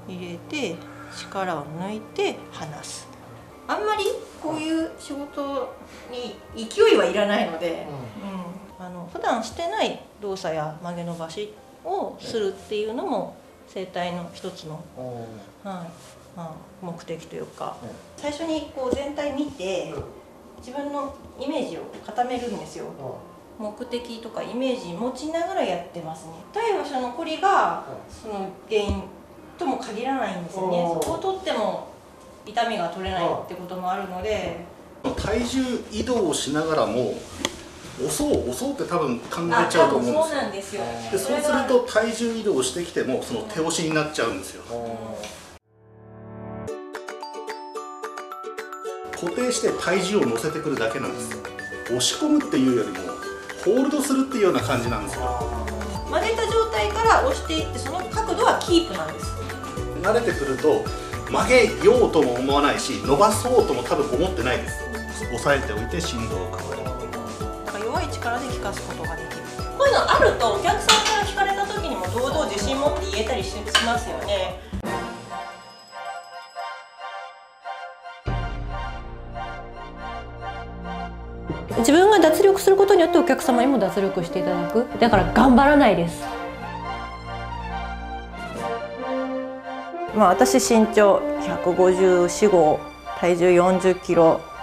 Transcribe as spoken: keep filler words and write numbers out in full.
入れて力を抜いて離す。あんまりこういう仕事に勢いはいらないので、うん、あの普段してない動作や曲げ伸ばしをするっていうのも整体の一つの、はい、まあ、目的というか、最初にこう全体見て自分のイメージを固めるんですよ。目的とかイメージ持ちながらやってますね。痛い場所のこりがその原因とも限らないんですよね。そこを取っても痛みが取れないってこともあるので、 体重移動をしながらも押そう押そうって多分考えちゃうと思うんですよ。 そうなんですよ。 でそうすると体重移動してきてもその手押しになっちゃうんですよ。固定して体重を乗せてくるだけなんです。押し込むっていうよりもホールドするっていうような感じなんですよ。 曲げた状態から押していって、その角度はキープなんです。 慣れてくると曲げようとも思わないし、伸ばそうとも多分思ってないです。押さえておいて振動を加える。 弱い力で効かすことができる。こういうのあるとお客さんから聞かれた時にも堂々自信持って言えたりしますよね。自分が脱力することによってお客様にも脱力していただく。だから頑張らないです。まあ私身長ひゃくごじゅうよん、ご、体重よんじゅっキロ。